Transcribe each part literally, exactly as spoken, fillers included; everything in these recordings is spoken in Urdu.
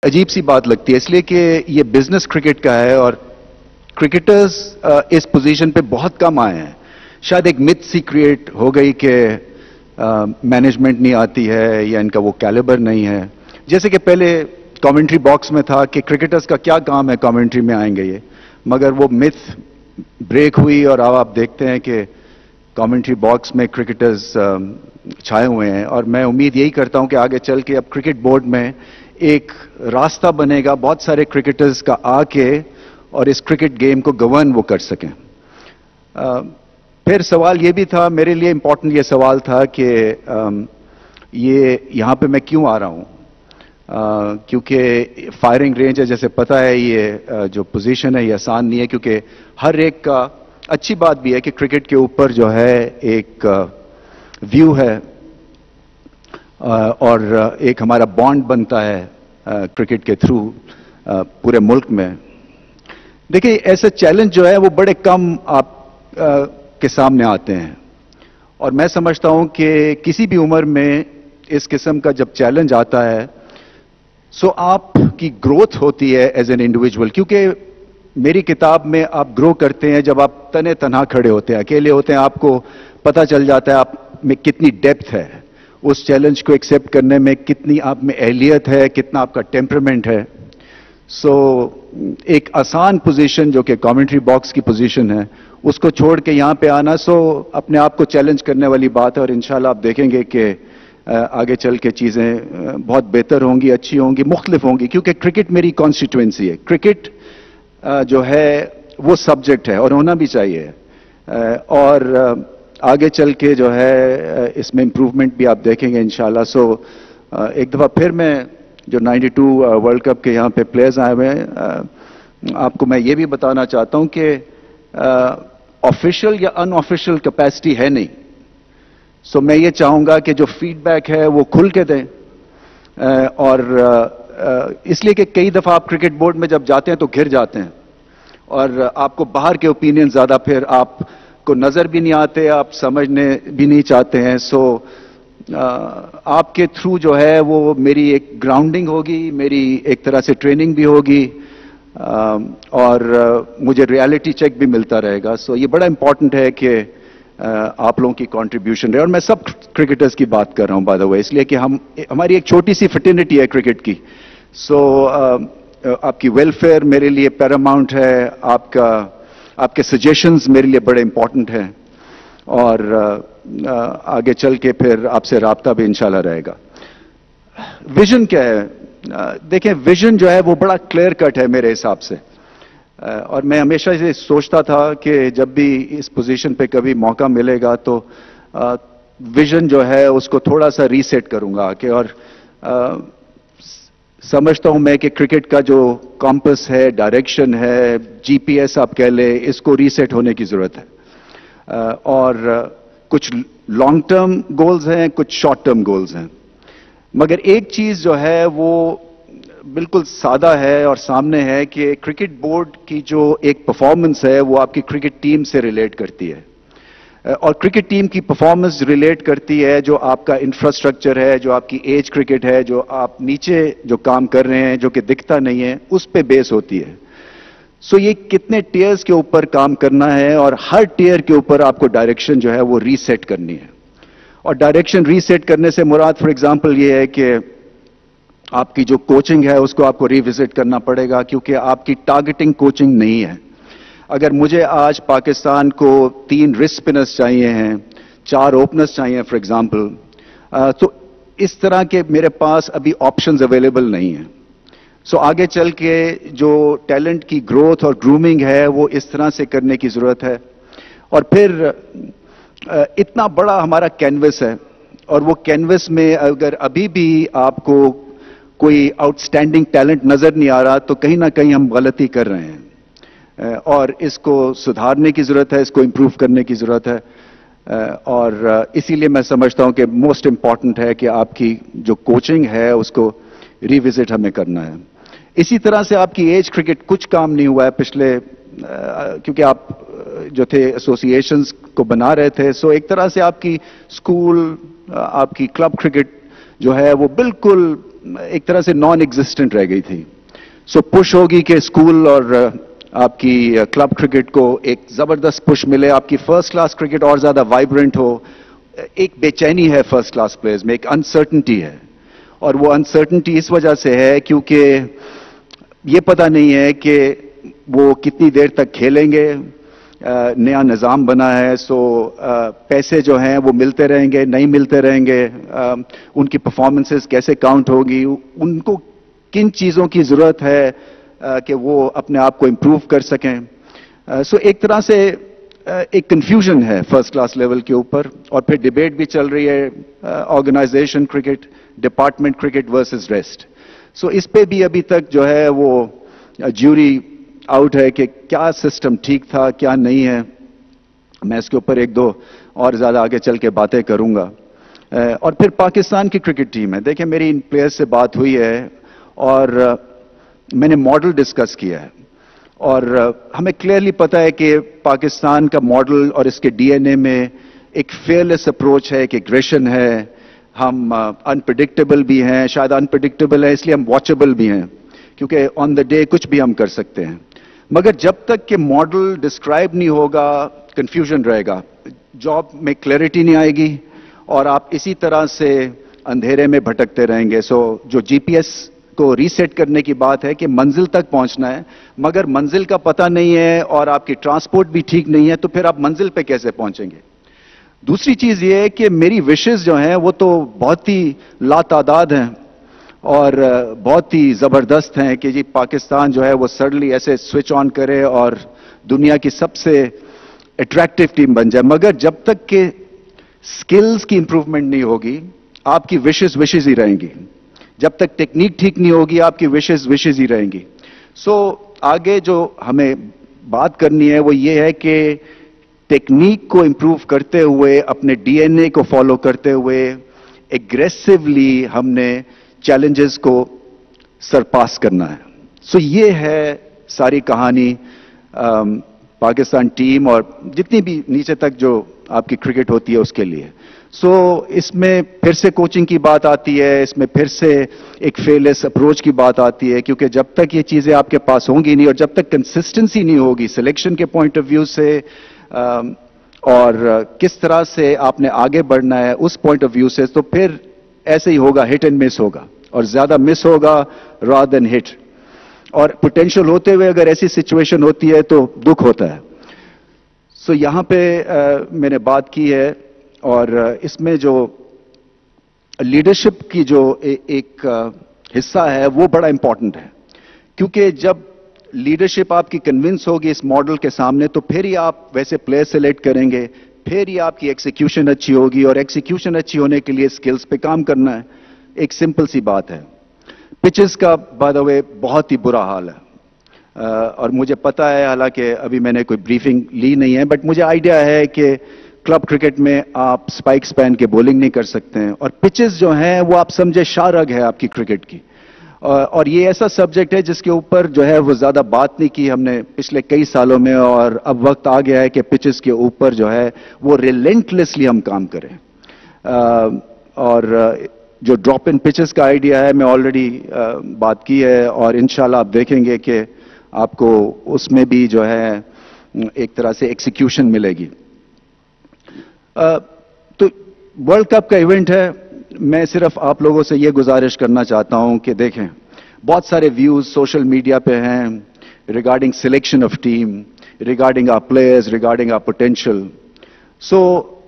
عجیب سی بات لگتی ہے، اس لیے کہ یہ بزنس کرکٹ کا ہے اور کرکٹرز اس پوزیشن پہ بہت کم آئے ہیں. شاید ایک مت سی کریٹ ہو گئی کہ مینجمنٹ نہیں آتی ہے یا ان کا وہ کیلیبر نہیں ہے. جیسے کہ پہلے کامنٹری باکس میں تھا کہ کرکٹرز کا کیا کام ہے کامنٹری میں آئیں گے یہ، مگر وہ مت بریک ہوئی اور اب آپ دیکھتے ہیں کہ کامنٹری باکس میں کرکٹرز چھائے ہوئے ہیں. اور میں امید یہی کرتا ہوں کہ آگے چل کے اب کرکٹ بورڈ میں ایک راستہ بنے گا بہت سارے کرکٹرز کا آ کے اور اس کرکٹ گیم کو گورن وہ کر سکیں. پھر سوال یہ بھی تھا، میرے لیے امپورٹنٹ یہ سوال تھا کہ یہ یہاں پہ میں کیوں آ رہا ہوں، کیونکہ فائرنگ رینج ہے، جیسے پتہ ہے یہ جو پوزیشن ہے یہ آسان نہیں ہے، کیونکہ ہر ایک کا اچھی بات بھی ہے کہ کرکٹ کے اوپر جو ہے ایک ویو ہے اور ایک ہمارا بانڈ بنتا ہے کرکٹ کے تھرو پورے ملک میں. دیکھیں ایسے چیلنج جو ہے وہ بڑے کم آپ کے سامنے آتے ہیں، اور میں سمجھتا ہوں کہ کسی بھی عمر میں اس قسم کا جب چیلنج آتا ہے سو آپ کی گروتھ ہوتی ہے ایز این انڈیویجول. کیونکہ میری کتاب میں آپ گرو کرتے ہیں جب آپ تنے تنہا کھڑے ہوتے ہیں، اکیلے ہوتے ہیں، آپ کو پتہ چل جاتا ہے آپ میں کتنی ڈیپتھ ہے، اس چیلنج کو ایکسیپٹ کرنے میں کتنی آپ میں اہلیت ہے، کتنا آپ کا ٹیمپرمنٹ ہے. سو ایک آسان پوزیشن جو کہ کامنٹری باکس کی پوزیشن ہے اس کو چھوڑ کے یہاں پہ آنا سو اپنے آپ کو چیلنج کرنے والی بات ہے. اور انشاءاللہ آپ دیکھیں گے کہ آگے چل کے چیزیں بہت بہتر ہوں گی، اچھی ہوں گی، مختلف ہوں گی، کیونکہ کرکٹ میری کانسٹیٹوئنسی ہے. کرکٹ جو ہے وہ سبجیکٹ ہے اور ہونا بھی چاہیے، اور آگے چل کے جو ہے اس میں امپروومنٹ بھی آپ دیکھیں گے انشاءاللہ. سو ایک دفعہ پھر میں جو نائنٹی ٹو ورلڈ کپ کے یہاں پہ پلیئرز آئے ہوئے ہیں، آپ کو میں یہ بھی بتانا چاہتا ہوں کہ آفیشل یا ان آفیشل کیپیسٹی ہے نہیں. سو میں یہ چاہوں گا کہ جو فیڈ بیک ہے وہ کھل کے دیں، اور اس لیے کہ کئی دفعہ آپ کرکٹ بورڈ میں جب جاتے ہیں تو گھر جاتے ہیں اور آپ کو باہر کے اوپینین زیادہ پھر آپ کو نظر بھی نہیں آتے، آپ سمجھنے بھی نہیں چاہتے ہیں. سو آپ کے تھرو جو ہے وہ میری ایک گراؤنڈنگ ہوگی، میری ایک طرح سے ٹریننگ بھی ہوگی، اور مجھے ریالٹی چیک بھی ملتا رہے گا. سو یہ بڑا امپورٹنٹ ہے کہ آپ لوگوں کی کنٹریبیوشن رہے. اور میں سب کرکٹرز کی بات کر رہا ہوں بائی دا وے، اس لیے کہ ہم ہماری ایک چھوٹی سی فٹرنیٹی ہے کرکٹ کی. سو آپ کی ویلفیئر میرے لیے پیراماؤنٹ ہے، آپ کا آپ کے سجیشنز میرے لیے بڑے امپورٹنٹ ہیں، اور آگے چل کے پھر آپ سے رابطہ بھی انشاءاللہ رہے گا. ویژن کیا ہے؟ دیکھیں ویژن جو ہے وہ بڑا کلیئر کٹ ہے میرے حساب سے، اور میں ہمیشہ یہ سوچتا تھا کہ جب بھی اس پوزیشن پہ کبھی موقع ملے گا تو ویژن جو ہے اس کو تھوڑا سا ریسیٹ کروں گا کہ، اور سمجھتا ہوں میں کہ کرکٹ کا جو کمپس ہے، ڈائریکشن ہے، جی پی ایس آپ کہہ لیں، اس کو ریسیٹ ہونے کی ضرورت ہے. اور کچھ لانگ ٹرم گولز ہیں، کچھ شارٹ ٹرم گولز ہیں، مگر ایک چیز جو ہے وہ بالکل سادہ ہے اور سامنے ہے کہ کرکٹ بورڈ کی جو ایک پرفارمنس ہے وہ آپ کی کرکٹ ٹیم سے ریلیٹ کرتی ہے، اور کرکٹ ٹیم کی پرفارمنس ریلیٹ کرتی ہے جو آپ کا انفراسٹرکچر ہے، جو آپ کی ایج کرکٹ ہے، جو آپ نیچے جو کام کر رہے ہیں جو کہ دکھتا نہیں ہے، اس پہ بیس ہوتی ہے. سو یہ کتنے ٹیئرز کے اوپر کام کرنا ہے، اور ہر ٹیئر کے اوپر آپ کو ڈائریکشن جو ہے وہ ریسیٹ کرنی ہے. اور ڈائریکشن ریسیٹ کرنے سے مراد فار ایگزامپل یہ ہے کہ آپ کی جو کوچنگ ہے اس کو آپ کو ریوزٹ کرنا پڑے گا، کیونکہ آپ کی ٹارگٹنگ کوچنگ نہیں ہے. اگر مجھے آج پاکستان کو تین ریسٹ اسپنرز چاہیے ہیں، چار اوپنرز چاہیے فار ایگزامپل، تو اس طرح کے میرے پاس ابھی آپشنز اویلیبل نہیں ہیں. سو آگے چل کے جو ٹیلنٹ کی گروتھ اور گرومنگ ہے وہ اس طرح سے کرنے کی ضرورت ہے. اور پھر اتنا بڑا ہمارا کینوس ہے، اور وہ کینوس میں اگر ابھی بھی آپ کو کوئی آؤٹ اسٹینڈنگ ٹیلنٹ نظر نہیں آ رہا تو کہیں نہ کہیں ہم غلطی کر رہے ہیں، اور اس کو سدھارنے کی ضرورت ہے، اس کو امپروو کرنے کی ضرورت ہے. اور اسی لیے میں سمجھتا ہوں کہ موسٹ امپورٹنٹ ہے کہ آپ کی جو کوچنگ ہے اس کو ریوزٹ ہمیں کرنا ہے. اسی طرح سے آپ کی ایج کرکٹ کچھ کام نہیں ہوا ہے پچھلے، کیونکہ آپ جو تھے ایسوسیشنز کو بنا رہے تھے. سو ایک طرح سے آپ کی اسکول، آپ کی کلب کرکٹ جو ہے وہ بالکل एक तरह से नॉन एग्जिस्टेंट रह गई थी. सो पुश होगी कि स्कूल और आपकी क्लब क्रिकेट को एक जबरदस्त पुश मिले, आपकी फर्स्ट क्लास क्रिकेट और ज्यादा वाइब्रेंट हो. एक बेचैनी है फर्स्ट क्लास प्लेयर्स में, एक अनसर्टनिटी है, और वो अनसर्टनिटी इस वजह से है क्योंकि ये पता नहीं है कि वो कितनी देर तक खेलेंगे. नया निज़ाम बना है, सो पैसे जो हैं वो मिलते रहेंगे, नहीं मिलते रहेंगे, उनकी परफॉर्मेंसेस कैसे काउंट होगी, उनको किन चीज़ों की ज़रूरत है कि वो अपने आप को इम्प्रूव कर सकें. सो एक तरह से एक कंफ्यूजन है फर्स्ट क्लास लेवल के ऊपर, और फिर डिबेट भी चल रही है organisation cricket, department cricket versus rest. So इस पे भी अभी तक जो है वो ज्यूरी आउट है कि क्या सिस्टम ठीक था, क्या नहीं है. मैं इसके ऊपर एक दो और ज्यादा आगे चल के बातें करूंगा. और फिर पाकिस्तान की क्रिकेट टीम है. देखिए, मेरी इन प्लेयर्स से बात हुई है और मैंने मॉडल डिस्कस किया है, और हमें क्लियरली पता है कि पाकिस्तान का मॉडल और इसके डीएनए में एक फेयरलेस अप्रोच है, एक एग्रेशन है. हम अनप्रिडिक्टेबल भी हैं, शायद अनप्रिडिक्टेबल है इसलिए हम वॉचेबल भी हैं, क्योंकि ऑन द डे कुछ भी हम कर सकते हैं. मगर जब तक कि मॉडल डिस्क्राइब नहीं होगा, कंफ्यूजन रहेगा, जॉब में क्लैरिटी नहीं आएगी, और आप इसी तरह से अंधेरे में भटकते रहेंगे. सो जो जीपीएस को रीसेट करने की बात है कि मंजिल तक पहुंचना है, मगर मंजिल का पता नहीं है और आपकी ट्रांसपोर्ट भी ठीक नहीं है, तो फिर आप मंजिल पे कैसे पहुंचेंगे. दूसरी चीज ये है कि मेरी विशेस जो हैं वो तो बहुत ही लातादाद हैं और बहुत ही जबरदस्त हैं कि जी पाकिस्तान जो है वो सडनली ऐसे स्विच ऑन करे और दुनिया की सबसे अट्रैक्टिव टीम बन जाए. मगर जब तक के स्किल्स की इंप्रूवमेंट नहीं होगी, आपकी विशेस विशेस ही रहेंगी. जब तक टेक्निक ठीक नहीं होगी, आपकी विशेस विशेस ही रहेंगी. सो so, आगे जो हमें बात करनी है वो ये है कि टेक्निक को इंप्रूव करते हुए, अपने डीएनए को फॉलो करते हुए, एग्रेसिवली हमने चैलेंजेस को सरपास करना है. सो so, ये है सारी कहानी आम, पाकिस्तान टीम और जितनी भी नीचे तक जो आपकी क्रिकेट होती है उसके लिए. सो so, इसमें फिर से कोचिंग की बात आती है, इसमें फिर से एक फेयरलेस अप्रोच की बात आती है, क्योंकि जब तक ये चीजें आपके पास होंगी नहीं और जब तक कंसिस्टेंसी नहीं होगी सिलेक्शन के पॉइंट ऑफ व्यू से, आम, और किस तरह से आपने आगे बढ़ना है उस पॉइंट ऑफ व्यू से, तो फिर ऐसे ही होगा, हिट एंड मिस होगा, और ज्यादा मिस होगा रादर देन हिट. और पोटेंशियल होते हुए अगर ऐसी सिचुएशन होती है तो दुख होता है. सो so, यहां पे आ, मैंने बात की है, और इसमें जो लीडरशिप की जो ए, एक आ, हिस्सा है वो बड़ा इंपॉर्टेंट है, क्योंकि जब लीडरशिप आपकी कन्विंस होगी इस मॉडल के सामने, तो फिर ही आप वैसे प्लेयर सेलेक्ट करेंगे, फिर ही आपकी एक्सिक्यूशन अच्छी होगी, और एक्सिक्यूशन अच्छी होने के लिए स्किल्स पे काम करना है. एक सिंपल सी बात है. पिचेस का बाय द वे बहुत ही बुरा हाल है, आ, और मुझे पता है, हालांकि अभी मैंने कोई ब्रीफिंग ली नहीं है, बट मुझे आइडिया है कि क्लब क्रिकेट में आप स्पाइक्स पहन के बॉलिंग नहीं कर सकते हैं, और पिचेस जो हैं वो आप समझे शाहरग है आपकी क्रिकेट की. और ये ऐसा सब्जेक्ट है जिसके ऊपर जो है वो ज्यादा बात नहीं की हमने पिछले कई सालों में, और अब वक्त आ गया है कि पिचेस के ऊपर जो है वो रिलेंटलेसली हम काम करें. आ, और जो ड्रॉप इन पिचेस का आइडिया है, मैं ऑलरेडी बात की है, और इंशाल्लाह आप देखेंगे कि आपको उसमें भी जो है एक तरह से एक्सिक्यूशन मिलेगी. आ, तो वर्ल्ड कप का इवेंट है. मैं सिर्फ आप लोगों से यह गुजारिश करना चाहता हूं कि देखें, बहुत सारे व्यूज सोशल मीडिया पे हैं regarding selection of team, regarding our players, regarding our potential. So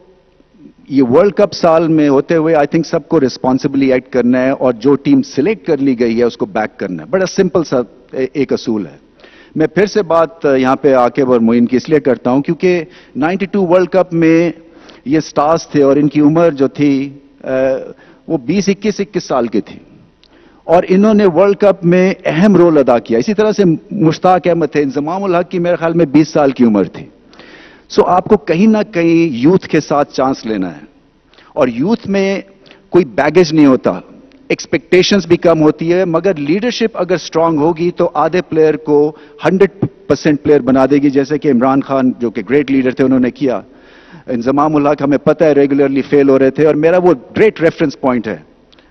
ये वर्ल्ड कप साल में होते हुए आई थिंक सबको रिस्पॉन्सिबली एक्ट करना है, और जो टीम सिलेक्ट कर ली गई है उसको बैक करना है. बड़ा सिंपल सा एक असूल है. मैं फिर से बात यहां पे आकिब और मोइन की इसलिए करता हूं क्योंकि बानवे वर्ल्ड कप में ये स्टार्स थे और इनकी उम्र जो थी वो बीस इक्कीस इक्कीस साल की थी, और इन्होंने वर्ल्ड कप में अहम रोल अदा किया. इसी तरह से मुश्ताक अहमद थे, इंजमाम उल हक की मेरे ख्याल में बीस साल की उम्र थी. सो आपको कहीं ना कहीं यूथ के साथ चांस लेना है, और यूथ में कोई बैगेज नहीं होता, एक्सपेक्टेशंस भी कम होती है, मगर लीडरशिप अगर स्ट्रांग होगी तो आधे प्लेयर को हंड्रेड परसेंट प्लेयर बना देगी, जैसे कि इमरान खान जो कि ग्रेट लीडर थे उन्होंने किया. इंजमाम उल हक हमें पता है रेगुलरली फेल हो रहे थे, और मेरा वो ग्रेट रेफरेंस पॉइंट है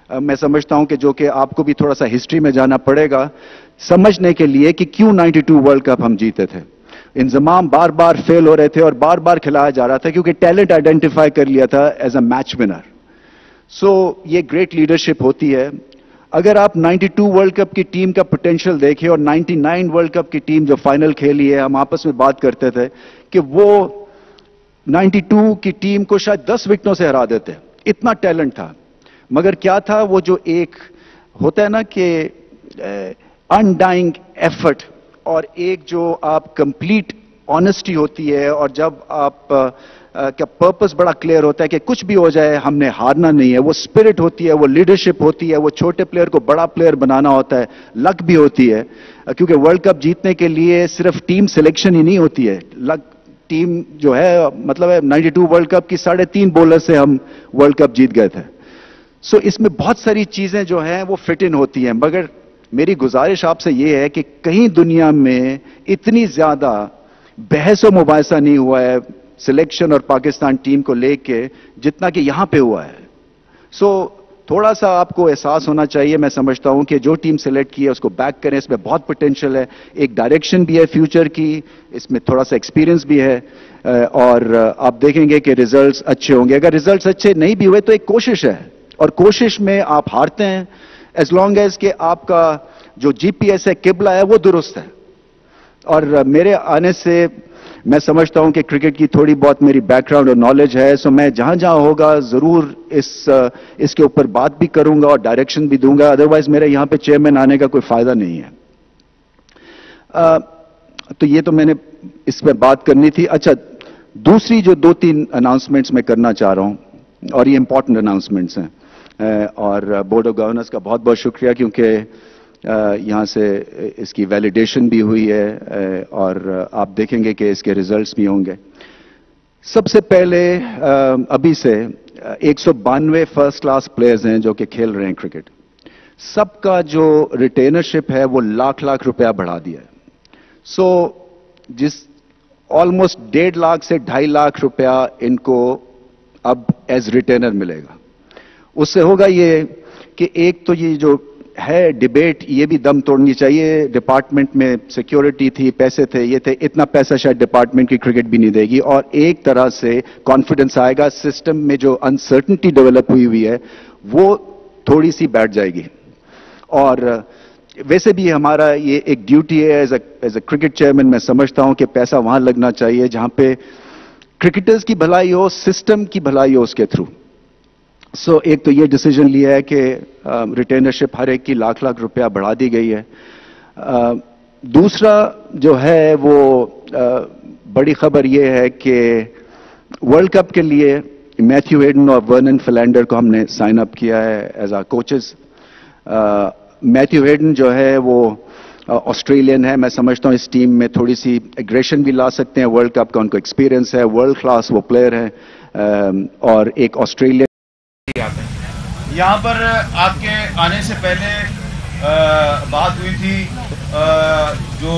میں سمجھتا ہوں کہ جو کہ آپ کو بھی تھوڑا سا ہسٹری میں جانا پڑے گا سمجھنے کے لیے کہ کیوں نائنٹی ٹو ورلڈ کپ ہم جیتے تھے. انضمام بار بار فیل ہو رہے تھے اور بار بار کھلایا جا رہا تھا کیونکہ ٹیلنٹ آئیڈینٹیفائی کر لیا تھا as a match winner. So یہ گریٹ لیڈرشپ ہوتی ہے. اگر آپ نائنٹی ٹو ورلڈ کپ کی ٹیم کا پوٹینشیل دیکھیں اور نائنٹی نائن ورلڈ کپ کی ٹیم جو فائنل کھیلی ہے, ہم آپس میں بات کرتے تھے کہ وہ نائنٹی ٹو کی ٹیم کو شاید دس وکٹوں سے ہرا دیتے, اتنا ٹیلنٹ تھا. مگر کیا تھا وہ جو ایک ہوتا ہے نا کہ انڈائنگ ایفرٹ اور ایک جو آپ کمپلیٹ آنیسٹی ہوتی ہے, اور جب آپ کا پرپس بڑا کلیئر ہوتا ہے کہ کچھ بھی ہو جائے ہم نے ہارنا نہیں ہے, وہ اسپرٹ ہوتی ہے, وہ لیڈرشپ ہوتی ہے, وہ چھوٹے پلیئر کو بڑا پلیئر بنانا ہوتا ہے, لک بھی ہوتی ہے کیونکہ ورلڈ کپ جیتنے کے لیے صرف ٹیم سلیکشن ہی نہیں ہوتی ہے, لک ٹیم جو ہے مطلب ہے نائنٹی ٹو ورلڈ کپ کی ساڑھے تین بولر سے ہم ورلڈ کپ جیت گئے تھے. سو اس میں بہت ساری چیزیں جو ہیں وہ فٹ ان ہوتی ہیں. مگر میری گزارش آپ سے یہ ہے کہ کہیں دنیا میں اتنی زیادہ بحث و مباحثہ نہیں ہوا ہے سلیکشن اور پاکستان ٹیم کو لے کے جتنا کہ یہاں پہ ہوا ہے. سو تھوڑا سا آپ کو احساس ہونا چاہیے, میں سمجھتا ہوں کہ جو ٹیم سلیکٹ کی ہے اس کو بیک کریں, اس میں بہت پوٹینشیل ہے, ایک ڈائریکشن بھی ہے فیوچر کی, اس میں تھوڑا سا ایکسپیرینس بھی ہے, اور آپ دیکھیں گے کہ ریزلٹس اچھے ہوں گے. اگر ریزلٹس اچھے نہیں بھی ہوئے تو ایک کوشش ہے, اور کوشش میں آپ ہارتے ہیں ایز لانگ ایز کہ آپ کا جو جی پی ایس ہے, قبلہ ہے, وہ درست ہے. اور میرے آنے سے میں سمجھتا ہوں کہ کرکٹ کی تھوڑی بہت میری بیک گراؤنڈ اور نالج ہے, سو میں جہاں جہاں ہوگا ضرور اس اس کے اوپر بات بھی کروں گا اور ڈائریکشن بھی دوں گا. ادروائز میرے یہاں پہ چیئرمین آنے کا کوئی فائدہ نہیں ہے. تو یہ تو میں نے اس پہ بات کرنی تھی. اچھا, دوسری جو دو تین اناؤنسمنٹس میں کرنا چاہ رہا ہوں, اور یہ امپورٹنٹ اناؤنسمنٹس ہیں, اور بورڈ آف گورنرز کا بہت بہت شکریہ کیونکہ یہاں سے اس کی ویلیڈیشن بھی ہوئی ہے اور آپ دیکھیں گے کہ اس کے ریزلٹس بھی ہوں گے. سب سے پہلے ابھی سے ایک سو بانوے فرسٹ کلاس پلیئرز ہیں جو کہ کھیل رہے ہیں کرکٹ. سب کا جو ریٹینرشپ ہے وہ لاکھ لاکھ روپیہ بڑھا دیا ہے. سو جس آلموسٹ ڈیڑھ لاکھ سے ڈھائی لاکھ روپیہ ان کو اب ایز ریٹینر ملے گا. اس سے ہوگا یہ کہ ایک تو یہ جو ہے ڈیبیٹ یہ بھی دم توڑنی چاہیے. ڈپارٹمنٹ میں سیکیورٹی تھی, پیسے تھے, یہ تھے, اتنا پیسہ شاید ڈپارٹمنٹ کی کرکٹ بھی نہیں دے گی, اور ایک طرح سے کانفیڈنس آئے گا. سسٹم میں جو انسرٹنٹی ڈیولپ ہوئی ہوئی ہے وہ تھوڑی سی بیٹھ جائے گی. اور ویسے بھی ہمارا یہ ایک ڈیوٹی ہے as a as a cricket chairman. میں سمجھتا ہوں کہ پیسہ وہاں لگنا چاہیے جہاں پہ کرکٹرز کی بھلائی ہو, سسٹم کی بھلائی ہو اس کے تھرو. سو so, ایک تو یہ ڈیسیجن لیا ہے کہ ریٹینرشپ ہر ایک کی لاکھ لاکھ روپیہ بڑھا دی گئی ہے. uh, دوسرا جو ہے وہ uh, بڑی خبر یہ ہے کہ ورلڈ کپ کے لیے میتھیو ہیڈن اور ورنن فلینڈر کو ہم نے سائن اپ کیا ہے as a coaches. Matthew Hayden جو ہے وہ آسٹریلین ہے. میں سمجھتا ہوں اس ٹیم میں تھوڑی سی ایگریشن بھی لا سکتے ہیں. ورلڈ کپ کا ان کو ایکسپیرینس ہے, ورلڈ کلاس وہ پلیئر ہیں. uh, اور ایک آسٹریلین یہاں پر آپ کے آنے سے پہلے بات ہوئی تھی, جو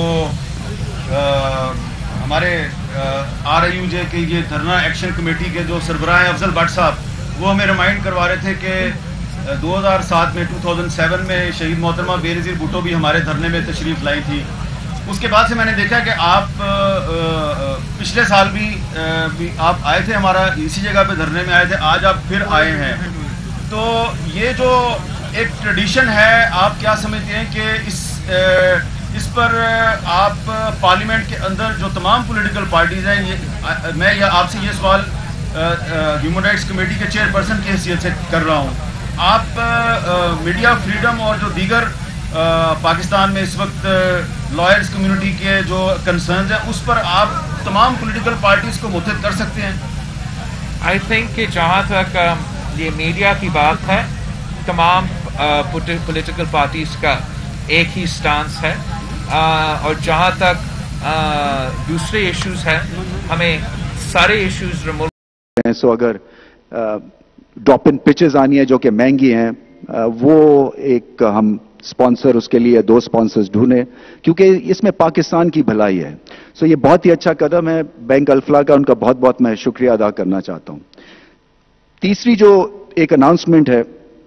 ہمارے آر آئی یو جے کے یہ دھرنا ایکشن کمیٹی کے جو سربراہ ہیں افضل بٹ صاحب, وہ ہمیں ریمائنڈ کروا رہے تھے کہ دو ہزار سات میں دو ہزار سات میں شہید محترمہ بے نظیر بھٹو بھی ہمارے دھرنے میں تشریف لائی تھی. اس کے بعد سے میں نے دیکھا کہ آپ پچھلے سال بھی آپ آئے تھے, ہمارا اسی جگہ پہ دھرنے میں آئے تھے, آج آپ پھر آئے ہیں. تو یہ جو ایک ٹریڈیشن ہے, آپ کیا سمجھتے ہیں کہ اس اس پر آپ پارلیمنٹ کے اندر جو تمام پولیٹیکل پارٹیز ہیں, یہ میں آپ سے یہ سوال ہیومن رائٹس کمیٹی کے چیئر پرسن کی حیثیت سے کر رہا ہوں, آپ میڈیا فریڈم اور جو دیگر پاکستان میں اس وقت لائرز کمیونٹی کے جو کنسرنز ہیں اس پر آپ تمام پولیٹیکل پارٹیز کو متحد کر سکتے ہیں؟ آئی تھنک کہ جہاں تک یہ میڈیا کی بات ہے, تمام پولیٹیکل پارٹیز کا ایک ہی سٹانس ہے, اور جہاں تک دوسرے ایشوز ہیں ہمیں سارے ایشوز ریموو. سو اگر ڈراپ ان پچز آنی ہے جو کہ مہنگی ہیں, وہ ایک ہم سپانسر اس کے لیے دو سپانسرز ڈھونڈیں کیونکہ اس میں پاکستان کی بھلائی ہے. سو یہ بہت ہی اچھا قدم ہے بینک الفلاح کا, ان کا بہت بہت میں شکریہ ادا کرنا چاہتا ہوں. تیسری جو ایک اناؤنسمنٹ ہے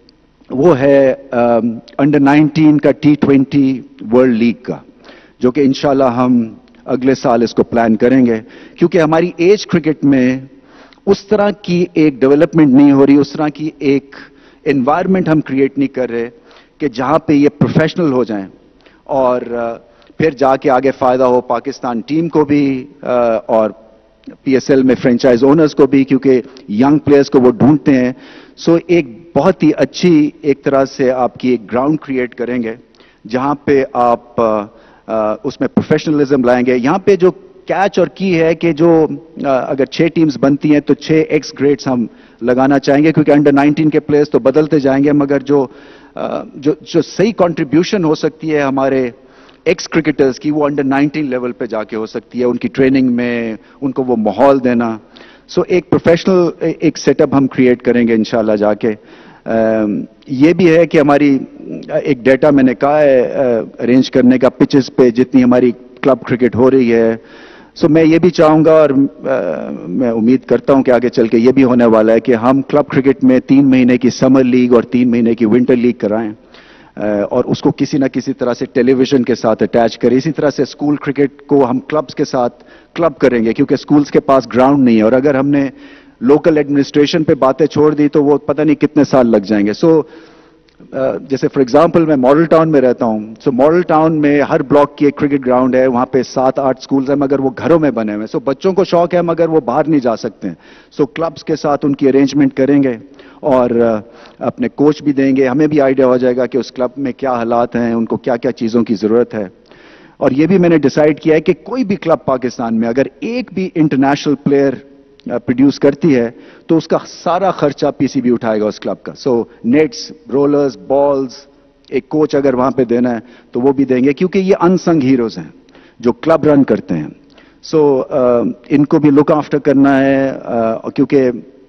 وہ ہے انڈر نائنٹین کا ٹی ٹوینٹی ورلڈ لیگ کا، جو کہ انشاءاللہ ہم اگلے سال اس کو پلان کریں گے، کیونکہ ہماری ایج کرکٹ میں اس طرح کی ایک ڈیولپمنٹ نہیں ہو رہی، اس طرح کی ایک انوائرمنٹ ہم کریٹ نہیں کر رہے کہ جہاں پہ یہ پروفیشنل ہو جائیں اور پھر جا کے آگے فائدہ ہو پاکستان ٹیم کو بھی اور پی ایس ایل میں فرینچائز اونرز کو بھی، کیونکہ ینگ پلیئرز کو وہ ڈھونڈتے ہیں. سو ایک بہت ہی اچھی ایک طرح سے آپ کی ایک گراؤنڈ کریٹ کریں گے جہاں پہ آپ اس میں پروفیشنلزم لائیں گے. یہاں پہ جو کیچ اور کی ہے کہ جو اگر چھ ٹیمز بنتی ہیں تو چھ ایکس گریڈز ہم لگانا چاہیں گے، کیونکہ انڈر نائنٹین کے پلیئرز تو بدلتے جائیں گے، مگر جو جو جو صحیح کنٹریبیوشن ہو سکتی ہے ہمارے ایکس کرکٹرز کی، وہ انڈر نائنٹین لیول پہ جا کے ہو سکتی ہے، ان کی ٹریننگ میں ان کو وہ ماحول دینا. سو so, ایک پروفیشنل ایک سیٹ اپ ہم کریٹ کریں گے انشاءاللہ جا کے. یہ بھی ہے کہ ہماری ایک ڈیٹا میں نے کہا ہے ارینج کرنے کا پچز پہ جتنی ہماری کلب کرکٹ ہو رہی ہے. سو میں یہ بھی چاہوں گا اور میں امید کرتا ہوں کہ آگے چل کے یہ بھی ہونے والا ہے کہ ہم کلب کرکٹ میں تین مہینے کی سمر لیگ اور تین مہینے کی ونٹر لیگ کرائیں اور اس کو کسی نہ کسی طرح سے ٹیلی ویژن کے ساتھ اٹیچ کریں. اسی طرح سے اسکول کرکٹ کو ہم کلبز کے ساتھ کلب کریں گے، کیونکہ اسکولز کے پاس گراؤنڈ نہیں ہے، اور اگر ہم نے لوکل ایڈمنسٹریشن پہ باتیں چھوڑ دی تو وہ پتہ نہیں کتنے سال لگ جائیں گے. سو جیسے فار ایگزامپل میں ماڈل ٹاؤن میں رہتا ہوں، سو ماڈل ٹاؤن میں ہر بلاک کی ایک کرکٹ گراؤنڈ ہے، وہاں پہ سات آٹھ سکولز ہیں مگر وہ گھروں میں بنے ہوئے. سو بچوں کو شوق ہے مگر وہ باہر نہیں جا سکتے ہیں. سو کلبز کے ساتھ ان کی ارینجمنٹ کریں گے اور اپنے کوچ بھی دیں گے، ہمیں بھی آئیڈیا ہو جائے گا کہ اس کلب میں کیا حالات ہیں، ان کو کیا کیا چیزوں کی ضرورت ہے. اور یہ بھی میں نے ڈیسائیڈ کیا ہے کہ کوئی بھی کلب پاکستان میں اگر ایک بھی انٹرنیشنل پلیئر پروڈیوس کرتی ہے تو اس کا سارا خرچہ پی سی بی اٹھائے گا اس کلب کا. سو نیٹس، رولرز، بالز، ایک کوچ اگر وہاں پہ دینا ہے تو وہ بھی دیں گے، کیونکہ یہ انسنگ ہیروز ہیں جو کلب رن کرتے ہیں. سو ان کو بھی لک آفٹر کرنا ہے، کیونکہ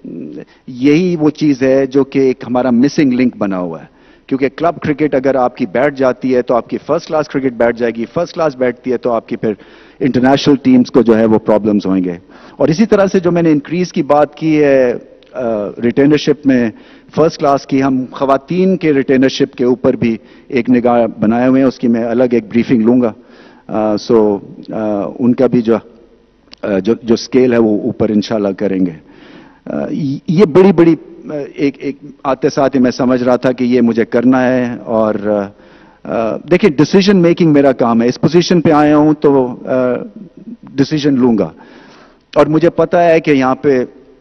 یہی وہ چیز ہے جو کہ ایک ہمارا مسنگ لنک بنا ہوا ہے. کیونکہ کلب کرکٹ اگر آپ کی بیٹھ جاتی ہے تو آپ کی فرسٹ کلاس کرکٹ بیٹھ جائے گی، فرسٹ کلاس بیٹھتی ہے تو آپ کی پھر انٹرنیشنل ٹیمز کو جو ہے وہ پرابلمز ہوئیں گے. اور اسی طرح سے جو میں نے انکریز کی بات کی ہے ریٹینرشپ میں فرسٹ کلاس کی، ہم خواتین کے ریٹینرشپ کے اوپر بھی ایک نگاہ بنائے ہوئے ہیں، اس کی میں الگ ایک بریفنگ لوں گا. سو ان کا بھی جو جو اسکیل ہے وہ اوپر انشاءاللہ کریں گے. یہ بڑی بڑی ایک ایک آتے ساتھ ہی میں سمجھ رہا تھا کہ یہ مجھے کرنا ہے. اور دیکھیں ڈیسیجن میکنگ میرا کام ہے، اس پوزیشن پہ آیا ہوں تو ڈیسیجن لوں گا، اور مجھے پتا ہے کہ یہاں پہ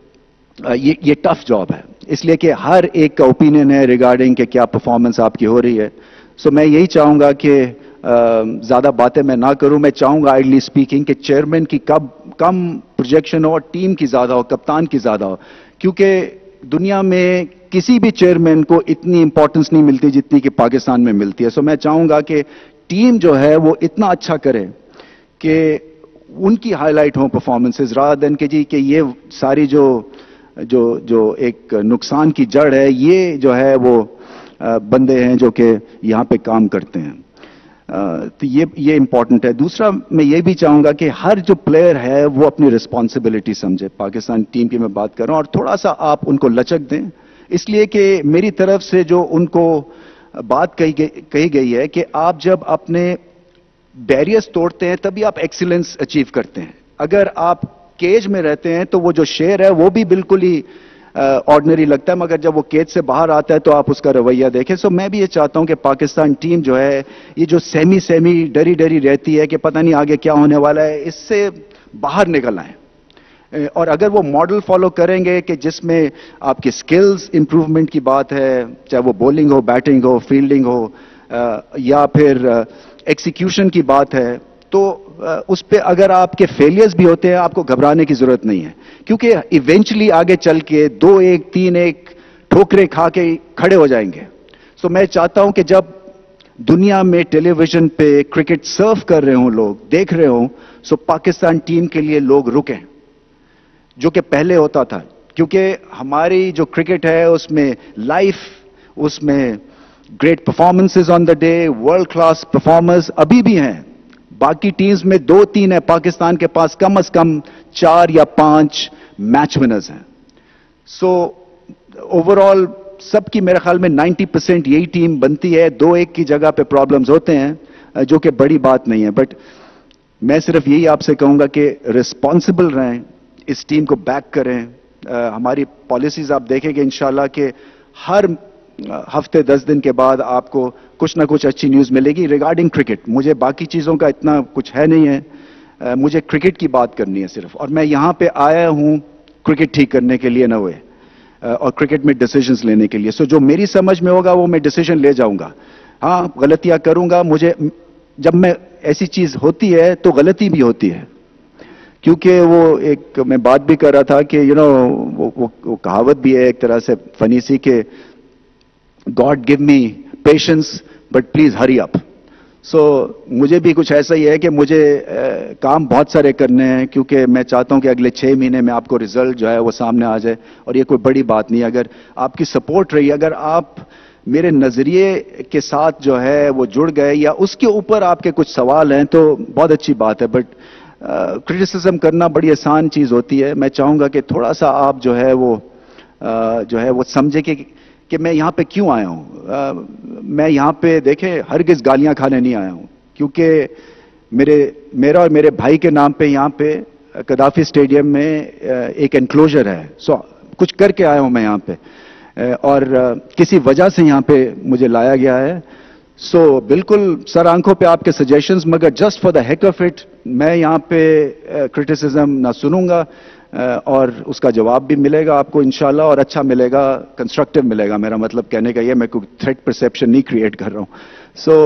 یہ یہ ٹف جاب ہے، اس لیے کہ ہر ایک کا اوپینین ہے ریگارڈنگ کہ کیا پرفارمنس آپ کی ہو رہی ہے. سو میں یہی چاہوں گا کہ زیادہ باتیں میں نہ کروں. میں چاہوں گا آئیڈلی اسپیکنگ کہ چیئرمین کی کب کم پروجیکشن ہو اور ٹیم کی زیادہ ہو، کپتان کی زیادہ ہو، کیونکہ دنیا میں کسی بھی چیئرمین کو اتنی امپورٹنس نہیں ملتی جتنی کہ پاکستان میں ملتی ہے. سو میں چاہوں گا کہ ٹیم جو ہے وہ اتنا اچھا کرے کہ ان کی ہائی لائٹ ہوں پرفارمنسز، رادر دین کہ جی کہ یہ ساری جو جو جو ایک نقصان کی جڑ ہے یہ جو ہے وہ بندے ہیں جو کہ یہاں پہ کام کرتے ہیں. تو یہ یہ امپورٹنٹ ہے. دوسرا میں یہ بھی چاہوں گا کہ ہر جو پلیئر ہے وہ اپنی رسپانسبلٹی سمجھے. پاکستان ٹیم کی میں بات کر رہا ہوں، اور تھوڑا سا آپ ان کو لچک دیں، اس لیے کہ میری طرف سے جو ان کو بات کہی گئی کہی گئی ہے کہ آپ جب اپنے بیریئرز توڑتے ہیں تبھی آپ ایکسیلنس اچیو کرتے ہیں. اگر آپ کیج میں رہتے ہیں تو وہ جو شیر ہے وہ بھی بالکل ہی آرڈنری لگتا ہے، مگر جب وہ کیج سے باہر آتا ہے تو آپ اس کا رویہ دیکھیں. سو میں بھی یہ چاہتا ہوں کہ پاکستان ٹیم جو ہے یہ جو سیمی سیمی ڈری ڈری رہتی ہے کہ پتہ نہیں آگے کیا ہونے والا ہے، اس سے باہر نکل آئیں. اور اگر وہ ماڈل فالو کریں گے کہ جس میں آپ کے سکلز امپروومنٹ کی بات ہے، چاہے وہ بولنگ ہو، بیٹنگ ہو، فیلڈنگ ہو، یا پھر ایکسیکیوشن کی بات ہے، تو اس پہ اگر آپ کے فیلیئرز بھی ہوتے ہیں آپ کو گھبرانے کی ضرورت نہیں ہے، کیونکہ ایونچولی آگے چل کے دو ایک تین ایک ٹھوکریں کھا کے کھڑے ہو جائیں گے. سو میں چاہتا ہوں کہ جب دنیا میں ٹیلی ویژن پہ کرکٹ سرو کر رہے ہوں، لوگ دیکھ رہے ہوں، سو پاکستان ٹیم کے لیے لوگ رکیں، جو کہ پہلے ہوتا تھا. کیونکہ ہماری جو کرکٹ ہے اس میں لائف، اس میں great performances on the day, world class performers ابھی بھی ہیں. باقی ٹیمز میں دو تین ہیں، پاکستان کے پاس کم از کم چار یا پانچ میچ ونرز ہیں. سو اوور آل سب کی میرے خیال میں نائنٹی پرسینٹ یہی ٹیم بنتی ہے. دو ایک کی جگہ پہ پرابلمز ہوتے ہیں جو کہ بڑی بات نہیں ہے, بٹ میں صرف یہی آپ سے کہوں گا کہ رسپانسبل رہیں, اس ٹیم کو بیک کریں. ہماری پالیسیز آپ دیکھیں گے انشاءاللہ کہ ہر ہفتے دس دن کے بعد آپ کو کچھ نہ کچھ اچھی نیوز ملے گی ریگارڈنگ کرکٹ. مجھے باقی چیزوں کا اتنا کچھ ہے نہیں ہے, مجھے کرکٹ کی بات کرنی ہے صرف, اور میں یہاں پہ آیا ہوں کرکٹ ٹھیک کرنے کے لیے نہ ہوئے اور کرکٹ میں ڈیسیجنز لینے کے لیے. سو جو میری سمجھ میں ہوگا وہ میں ڈیسیجن لے جاؤں گا. ہاں غلطیاں کروں گا, مجھے جب میں ایسی چیز ہوتی ہے تو غلطی بھی ہوتی ہے, کیونکہ وہ ایک میں بات بھی کر رہا تھا کہ یو نو وہ کہاوت بھی ہے ایک طرح سے فنی سی کہ God gave me patience but please hurry up. So مجھے بھی کچھ ایسا ہی ہے کہ مجھے کام بہت سارے کرنے ہیں, کیونکہ میں چاہتا ہوں کہ اگلے چھ مہینے میں آپ کو رزلٹ جو ہے وہ سامنے آ جائے, اور یہ کوئی بڑی بات نہیں ہے. اگر آپ کی سپورٹ رہی, اگر آپ میرے نظریے کے ساتھ جو ہے وہ جڑ گئے یا اس کے اوپر آپ کے کچھ سوال ہیں تو بہت اچھی بات ہے, بٹ کرٹیسزم کرنا بڑی آسان چیز ہوتی ہے. میں چاہوں گا کہ تھوڑا سا آپ جو ہے وہ جو ہے وہ سمجھے کہ کہ میں یہاں پہ کیوں آیا ہوں. میں یہاں پہ دیکھیں ہرگز گالیاں کھانے نہیں آیا ہوں, کیونکہ میرے میرا اور میرے بھائی کے نام پہ یہاں پہ قذافی اسٹیڈیم میں ایک انکلوژر ہے. سو کچھ کر کے آیا ہوں میں یہاں پہ, اور کسی وجہ سے یہاں پہ مجھے لایا گیا ہے. سو بالکل سر آنکھوں پہ آپ کے سجیشنز, مگر just for the heck of it میں یہاں پہ کرٹیسزم نہ سنوں گا, اور اس کا جواب بھی ملے گا آپ کو انشاءاللہ, اور اچھا ملے گا, کنسٹرکٹیو ملے گا. میرا مطلب کہنے کا یہ, میں کوئی تھریٹ پرسیپشن نہیں کریٹ کر رہا ہوں. سو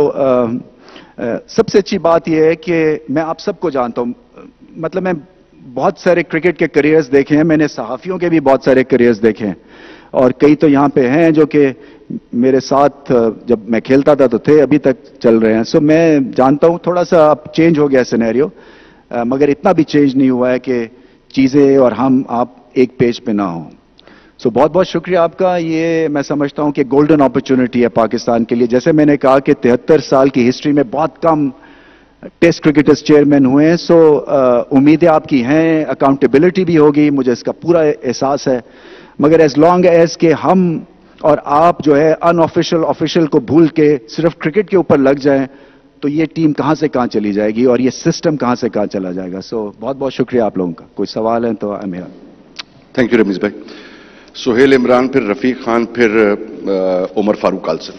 سب سے اچھی بات یہ ہے کہ میں آپ سب کو جانتا ہوں, مطلب میں بہت سارے کرکٹ کے کریئرز دیکھے ہیں, میں نے صحافیوں کے بھی بہت سارے کریئرز دیکھے ہیں, اور کئی تو یہاں پہ ہیں جو کہ میرے ساتھ جب میں کھیلتا تھا تو تھے, ابھی تک چل رہے ہیں. سو میں جانتا ہوں تھوڑا سا اب چینج ہو گیا سینیریو, مگر اتنا بھی چینج نہیں ہوا ہے کہ چیزیں اور ہم آپ ایک پیج پہ نہ ہوں. سو بہت بہت شکریہ آپ کا. یہ میں سمجھتا ہوں کہ گولڈن اپرچونٹی ہے پاکستان کے لیے. جیسے میں نے کہا کہ تہتر سال کی ہسٹری میں بہت کم ٹیسٹ کرکٹرز چیئرمین ہوئے ہیں. سو امیدیں آپ کی ہیں, اکاؤنٹیبلٹی بھی ہوگی, مجھے اس کا پورا احساس ہے, مگر ایز لانگ ایز کہ ہم اور آپ جو ہے ان آفیشل آفیشل کو بھول کے صرف کرکٹ کے اوپر لگ جائیں تو یہ ٹیم کہاں سے کہاں چلی جائے گی, اور یہ سسٹم کہاں سے کہاں چلا جائے گا. سو بہت بہت شکریہ آپ لوگوں کا. کوئی سوال ہے تو میرا. تھینک یو رمیز بھائی. سہیل عمران, پھر رفیق خان, پھر عمر فاروق آلسن.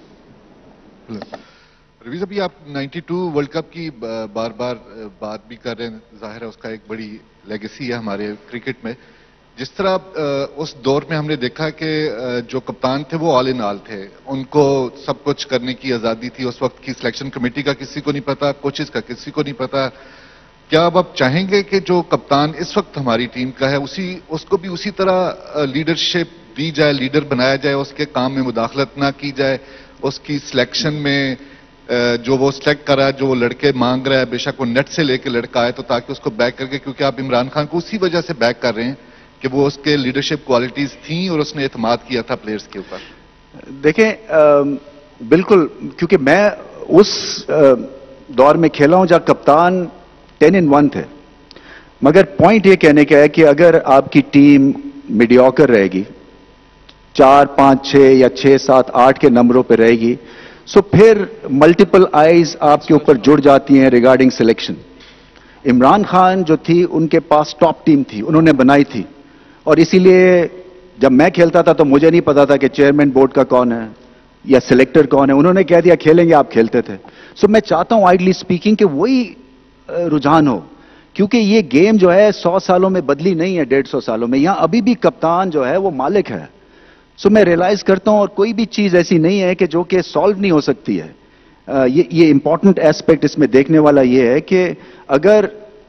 رمیز ابھی آپ نائنٹی ٹو ورلڈ کپ کی بار بار بات بھی کر رہے ہیں, ظاہر ہے اس کا ایک بڑی لیگیسی ہے ہمارے کرکٹ میں. جس طرح اس دور میں ہم نے دیکھا کہ جو کپتان تھے وہ آل ان آل تھے, ان کو سب کچھ کرنے کی آزادی تھی. اس وقت کی سلیکشن کمیٹی کا کسی کو نہیں پتا, کوچز کا کسی کو نہیں پتا. کیا اب آپ چاہیں گے کہ جو کپتان اس وقت ہماری ٹیم کا ہے اسی اس کو بھی اسی طرح لیڈرشپ دی جائے, لیڈر بنایا جائے, اس کے کام میں مداخلت نہ کی جائے, اس کی سلیکشن میں جو وہ سلیکٹ کر رہا ہے, جو وہ لڑکے مانگ رہا ہے, بے شک وہ نیٹ سے لے کے لڑکا آئے, تو تاکہ اس کو بیک کر کے, کیونکہ آپ عمران خان کو اسی وجہ سے بیک کر رہے ہیں کہ وہ اس کے لیڈرشپ کوالٹیز تھیں اور اس نے اعتماد کیا تھا پلیئرز کے اوپر. دیکھیں بالکل, کیونکہ میں اس دور میں کھیلا ہوں جہاں کپتان ٹین ان ون تھے, مگر پوائنٹ یہ کہنے کا ہے کہ اگر آپ کی ٹیم میڈیوکر رہے گی, چار پانچ چھ یا چھ سات آٹھ کے نمبروں پہ رہے گی, سو پھر ملٹیپل آئیز آپ کے اوپر جڑ جاتی ہیں ریگارڈنگ سلیکشن. عمران خان جو تھی ان کے پاس ٹاپ ٹیم تھی, انہوں نے بنائی تھی, اور اسی لیے جب میں کھیلتا تھا تو مجھے نہیں پتا تھا کہ چیئرمین بورڈ کا کون ہے یا سلیکٹر کون ہے, انہوں نے کہہ دیا کھیلیں گے, آپ کھیلتے تھے. سو میں چاہتا ہوں آئیڈلی اسپیکنگ کہ وہی رجحان ہو, کیونکہ یہ گیم جو ہے سو سالوں میں بدلی نہیں ہے, ڈیڑھ سو سالوں میں. یہاں ابھی بھی کپتان جو ہے وہ مالک ہے. سو میں ریئلائز کرتا ہوں, اور کوئی بھی چیز ایسی نہیں ہے کہ جو کہ سالو نہیں ہو سکتی ہے. یہ یہ امپورٹنٹ ایسپیکٹ اس میں دیکھنے والا یہ ہے کہ اگر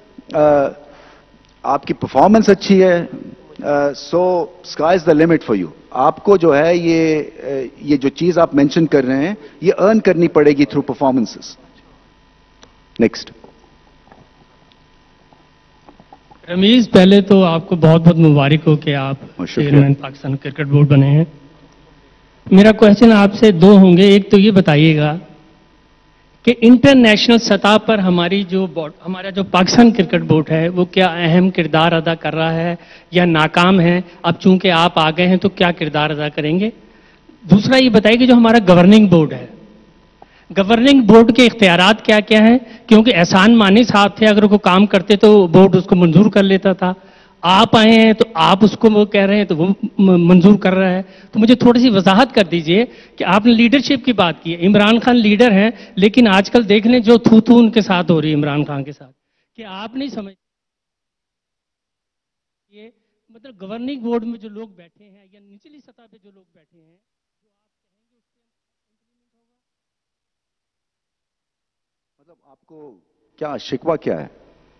آپ کی پرفارمنس اچھی ہے, so sky is the limit for you. آپ کو جو ہے یہ یہ جو چیز آپ مینشن کر رہے ہیں یہ ارن کرنی پڑے گی تھرو پرفارمنسز. نیکسٹ. رمیز, پہلے تو آپ کو بہت بہت مبارک ہو کہ آپ چیئرمین پاکستان کرکٹ بورڈ بنے ہیں. میرا کوشچن آپ سے دو ہوں گے. ایک تو یہ بتائیے گا کہ انٹرنیشنل سطح پر ہماری جو بورڈ ہمارا جو پاکستان کرکٹ بورڈ ہے وہ کیا اہم کردار ادا کر رہا ہے یا ناکام ہے؟ اب چونکہ آپ آ گئے ہیں تو کیا کردار ادا کریں گے؟ दूसरा ये बताइए कि जो हमारा गवर्निंग बोर्ड है, गवर्निंग बोर्ड के इख्तियारात क्या क्या हैं? क्योंकि एहसान मानी साहब थे, अगर कोई काम करते तो बोर्ड उसको मंजूर कर लेता था। आप आए हैं तो आप उसको वो कह रहे हैं तो वो मंजूर कर रहा है। तो मुझे थोड़ी सी वजाहत कर दीजिए कि आपने लीडरशिप की बात की है, इमरान खान लीडर हैं, लेकिन आजकल देख लें जो थू थू उनके साथ हो रही है इमरान खान के साथ, कि आप नहीं समझ ये मतलब गवर्निंग बोर्ड में जो लोग बैठे हैं या निचली सतह पे जो लोग बैठे हैं, जो आप कहेंगे उससे इम्प्लीमेंट होगा? मतलब आपको क्या शिकवा क्या है?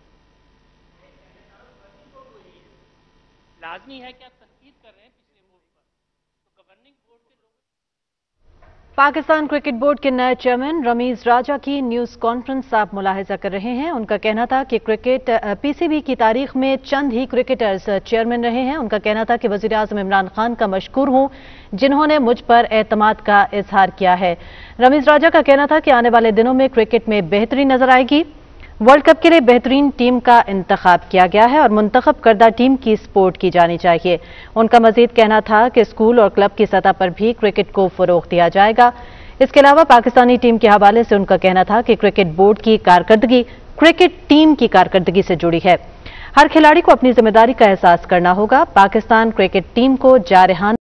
लाजमी है कि आप तनकीद कर रहे हैं पिछले मूव पर, तो गवर्निंग बोर्ड के लोग। पाकिस्तान क्रिकेट बोर्ड के नए चेयरमैन रमीज राजा की न्यूज कॉन्फ्रेंस आप मुलाहिजा कर रहे हैं। उनका कहना था कि क्रिकेट पीसीबी की तारीख में चंद ही क्रिकेटर्स चेयरमैन रहे हैं। उनका कहना था कि वजीर आजम इमरान खान का मशकूर हूं जिन्होंने मुझ पर एतमाद का इजहार किया है। रमीज राजा का कहना था कि आने वाले दिनों में क्रिकेट में बेहतरी नजर आएगी। वर्ल्ड कप के लिए बेहतरीन टीम का इंतखाब किया गया है और मुंतखब करदा टीम की सपोर्ट की जानी चाहिए। उनका मजीद कहना था कि स्कूल और क्लब की सतह पर भी क्रिकेट को फरोग दिया जाएगा। इसके अलावा पाकिस्तानी टीम के हवाले से उनका कहना था कि क्रिकेट बोर्ड की कारकर्दगी क्रिकेट टीम की कारकर्दगी से जुड़ी है। हर खिलाड़ी को अपनी जिम्मेदारी का एहसास करना होगा। पाकिस्तान क्रिकेट टीम को जारहाना